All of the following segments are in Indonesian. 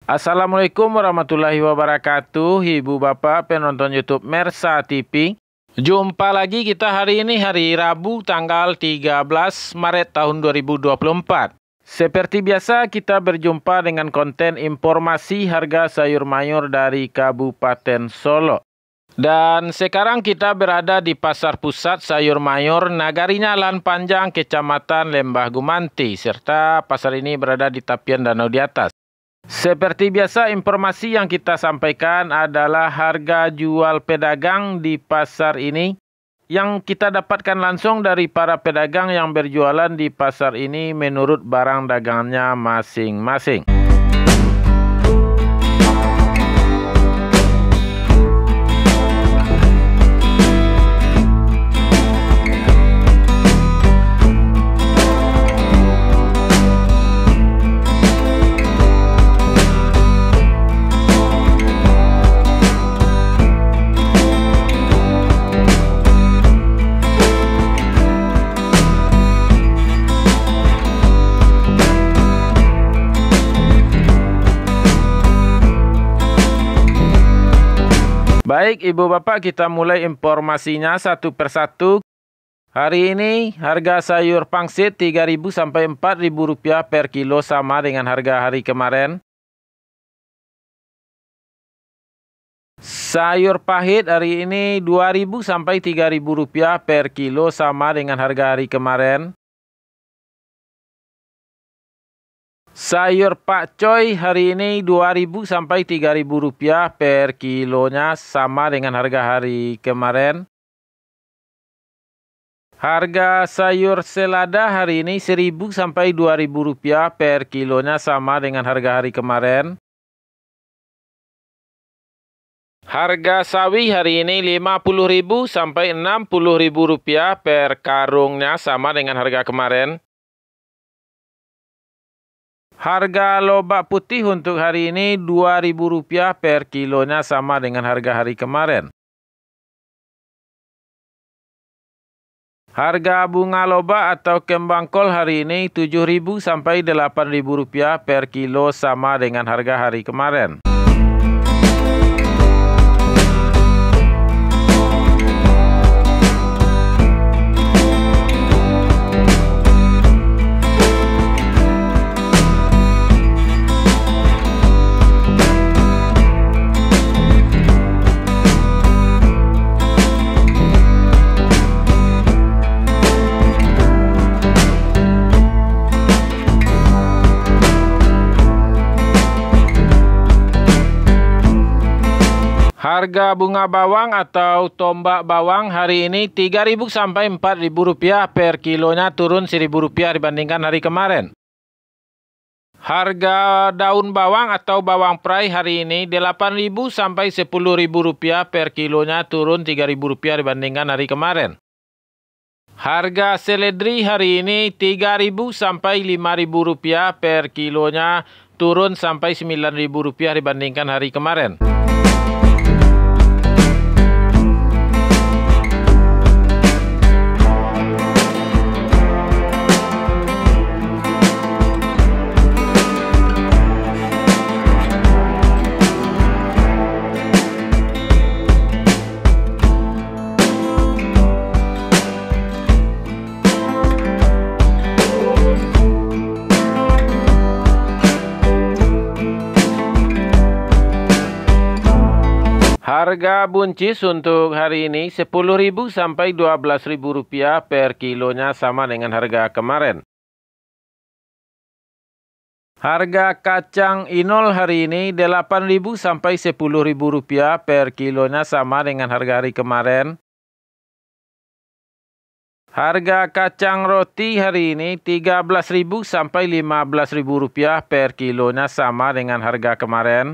Assalamualaikum warahmatullahi wabarakatuh, Ibu Bapak penonton YouTube Mersa TV. Jumpa lagi kita hari ini, hari Rabu tanggal 13 Maret tahun 2024. Seperti biasa kita berjumpa dengan konten informasi harga sayur mayur dari Kabupaten Solo. Dan sekarang kita berada di Pasar Pusat Sayur Mayur Nagarinya Lan Panjang, Kecamatan Lembah Gumanti, serta pasar ini berada di tepian danau di atas. Seperti biasa, informasi yang kita sampaikan adalah harga jual pedagang di pasar ini yang kita dapatkan langsung dari para pedagang yang berjualan di pasar ini menurut barang dagangannya masing-masing. Baik Ibu Bapak, kita mulai informasinya satu persatu. Hari ini harga sayur pangsit 3.000 sampai 4.000 rupiah per kilo, sama dengan harga hari kemarin. Sayur pahit hari ini 2.000 sampai 3.000 rupiah per kilo, sama dengan harga hari kemarin. Sayur pakcoy hari ini 2.000 sampai 3.000 rupiah per kilonya, sama dengan harga hari kemarin. Harga sayur selada hari ini 1.000 sampai 2.000 rupiah per kilonya, sama dengan harga hari kemarin. Harga sawi hari ini 50.000 sampai 60.000 rupiah per karungnya, sama dengan harga kemarin. Harga lobak putih untuk hari ini 2.000 rupiah per kilonya, sama dengan harga hari kemarin. Harga bunga lobak atau kembang kol hari ini 7.000 sampai 8.000 rupiah per kilo, sama dengan harga hari kemarin. Harga bunga bawang atau tombak bawang hari ini 3.000 sampai 4.000 rupiah per kilonya, turun 1.000 rupiah dibandingkan hari kemarin. Harga daun bawang atau bawang perai hari ini 8.000 sampai 10.000 rupiah per kilonya, turun 3.000 rupiah dibandingkan hari kemarin. Harga seledri hari ini 3.000 sampai 5.000 rupiah per kilonya, turun sampai 9.000 rupiah dibandingkan hari kemarin. Harga buncis untuk hari ini 10.000 sampai 12.000 rupiah per kilonya, sama dengan harga kemarin. Harga kacang inol hari ini 8.000 sampai 10.000 rupiah per kilonya, sama dengan harga hari kemarin. Harga kacang roti hari ini 13.000 sampai 15.000 rupiah per kilonya, sama dengan harga kemarin.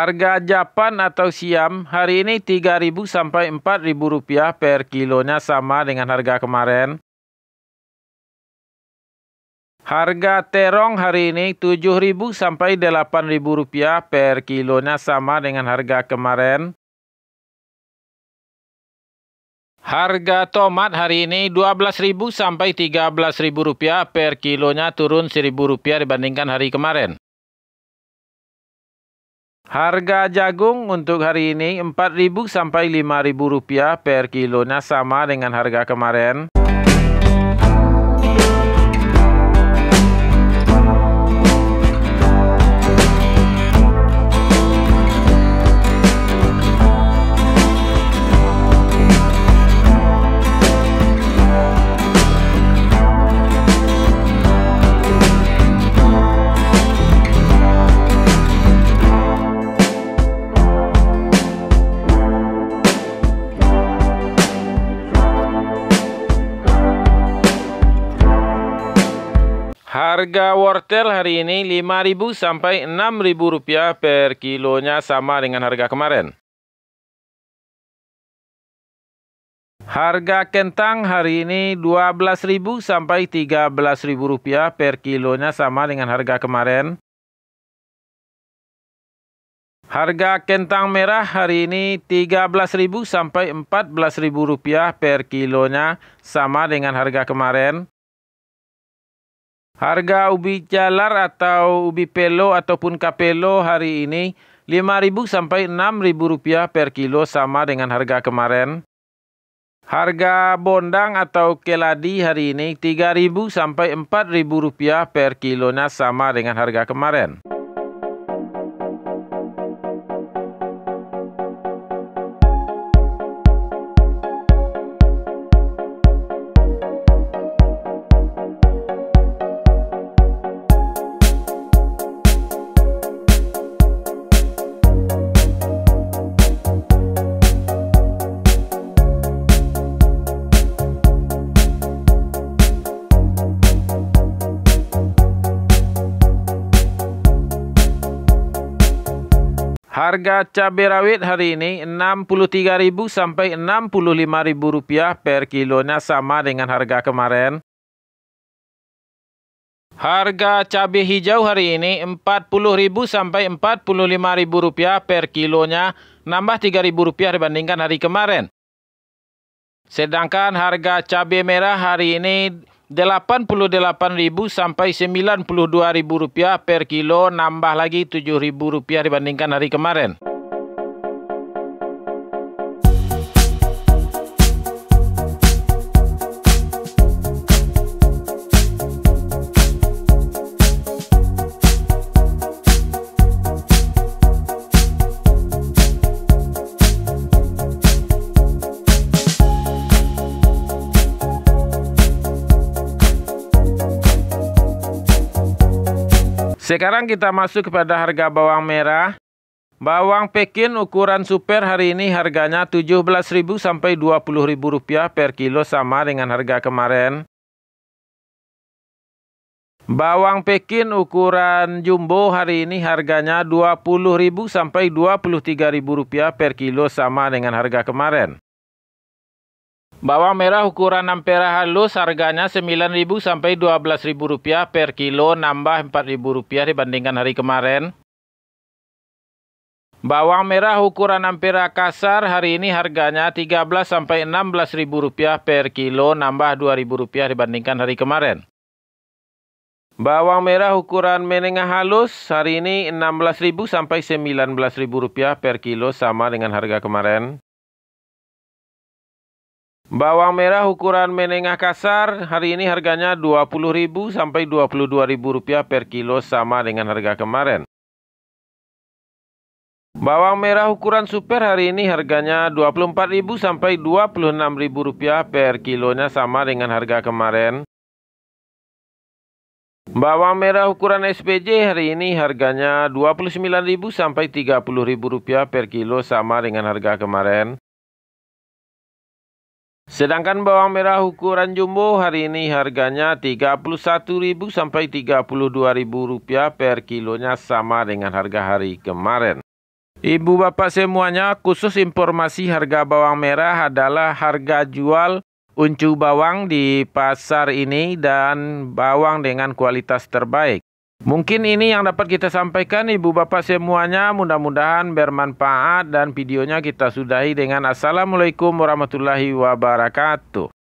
Harga Japan atau Siam hari ini Rp3.000 sampai Rp4.000 per kilonya, sama dengan harga kemarin. Harga terong hari ini Rp7.000 sampai Rp8.000 per kilonya, sama dengan harga kemarin. Harga tomat hari ini Rp12.000 sampai Rp13.000 per kilonya, turun Rp1.000 dibandingkan hari kemarin. Harga jagung untuk hari ini Rp4.000 sampai Rp5.000 per kilonya, sama dengan harga kemarin. Harga wortel hari ini Rp5.000 sampai Rp6.000 per kilonya, sama dengan harga kemarin. Harga kentang hari ini Rp12.000 sampai Rp13.000 per kilonya, sama dengan harga kemarin. Harga kentang merah hari ini Rp13.000 sampai Rp14.000 per kilonya, sama dengan harga kemarin. Harga ubi jalar atau ubi pelo ataupun kapelo hari ini Rp5.000 sampai Rp6.000 per kilo, sama dengan harga kemarin. Harga bondang atau keladi hari ini Rp3.000 sampai Rp4.000 per kilonya, sama dengan harga kemarin. Harga cabai rawit hari ini Rp63.000 sampai Rp65.000 per kilonya, sama dengan harga kemarin. Harga cabai hijau hari ini Rp40.000 sampai Rp45.000 per kilonya, nambah Rp3.000 dibandingkan hari kemarin. Sedangkan harga cabai merah hari ini Rp88.000 sampai Rp92.000 per kilo, nambah lagi Rp7.000 dibandingkan hari kemarin. Sekarang kita masuk kepada harga bawang merah. Bawang Pekin ukuran super hari ini harganya Rp17.000 sampai Rp20.000 per kilo, sama dengan harga kemarin. Bawang Pekin ukuran jumbo hari ini harganya Rp20.000 sampai Rp23.000 per kilo, sama dengan harga kemarin. Bawang merah ukuran ampera halus harganya Rp9.000 sampai Rp12.000 per kilo, nambah Rp4.000 dibandingkan hari kemarin. Bawang merah ukuran ampera kasar hari ini harganya Rp13.000 sampai Rp16.000 per kilo, nambah Rp2.000 dibandingkan hari kemarin. Bawang merah ukuran menengah halus hari ini Rp16.000 sampai Rp19.000 per kilo, sama dengan harga kemarin. Bawang merah ukuran menengah kasar hari ini harganya Rp20.000 sampai Rp22.000 per kilo, sama dengan harga kemarin. Bawang merah ukuran super hari ini harganya Rp24.000 sampai Rp26.000 per kilonya, sama dengan harga kemarin. Bawang merah ukuran SPJ hari ini harganya Rp29.000 sampai Rp30.000 per kilo, sama dengan harga kemarin. Sedangkan bawang merah ukuran jumbo hari ini harganya Rp31.000 sampai Rp32.000 per kilonya, sama dengan harga hari kemarin. Ibu bapak semuanya, khusus informasi harga bawang merah adalah harga jual uncu bawang di pasar ini dan bawang dengan kualitas terbaik. Mungkin ini yang dapat kita sampaikan ibu bapak semuanya, mudah-mudahan bermanfaat dan videonya kita sudahi dengan Assalamualaikum warahmatullahi wabarakatuh.